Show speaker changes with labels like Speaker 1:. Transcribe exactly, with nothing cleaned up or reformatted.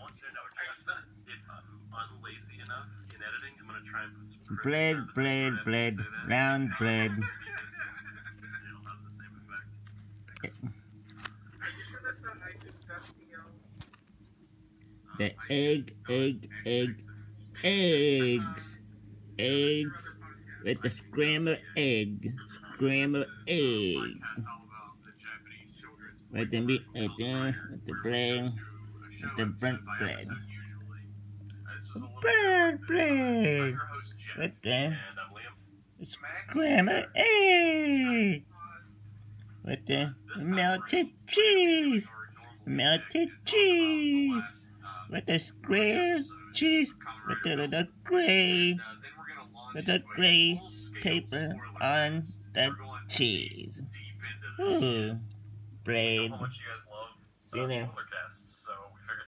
Speaker 1: Bread, bread, bread, round bread. The egg, egg, egg, eggs, eggs, with the scrambled egg, scrambled egg. With the meat, with the, with the bread, with the burnt bread. Burnt bread, with the scrambled egg, with the melted cheese, melted cheese. With the square cheese, with the little gray, with the gray paper on the cheese. Ooh, bread. See there.